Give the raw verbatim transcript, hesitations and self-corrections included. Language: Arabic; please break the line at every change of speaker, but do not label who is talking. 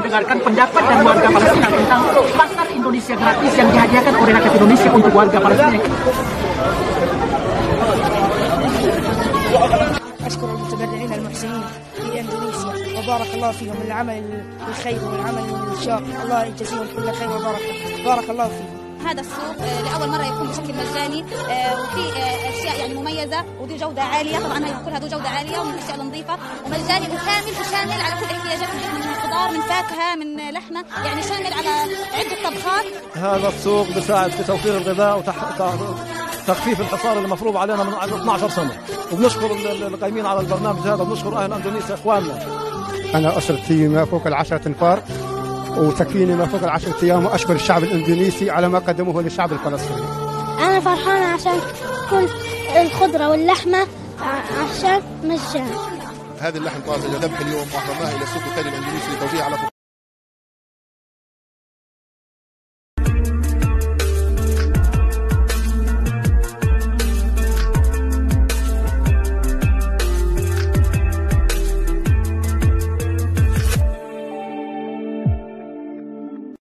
mendengarkan pendapat dari warga Palestina tentang pasar Indonesia gratis yang dihadiahkan oleh rakyat Indonesia untuk warga Palestina.
أشكر المتبرعين المحسنين في إندونيسيا وبارك الله فيهم العمل الخير والعمل الشاق، الله يجزيهم كل خير وبركة، بارك الله فيهم.
هذا السوق لأول مرة يكون بشكل مجاني وفي أشياء يعني مميزة وذو جودة عالية، طبعا هي كلها ذو جودة عالية ومن الأشياء النظيفة ومجاني وكامل وشامل على كل احتياجات من خضار من فاكهة من لحمة، يعني شامل على عدة طبخات.
هذا السوق بيساعد في توفير الغذاء وتخفيف الحصار اللي مفروض علينا من اثني عشر سنة، وبنشكر القائمين على البرنامج هذا، وبنشكر أهل أندونيسيا إخواننا.
أنا أسرتي ما فوق العشرة أنفار وتكفيني ما فوق العشرة أيام، وأشكر الشعب الإندونيسي على ما قدموه للشعب الفلسطيني.
أنا فرحانة عشان كل الخضرة واللحمة عشان مجان.
هذه اللحم طازج ذبح اليوم وأحضرناه إلى السوق الثاني الإندونيسي لتوزيع على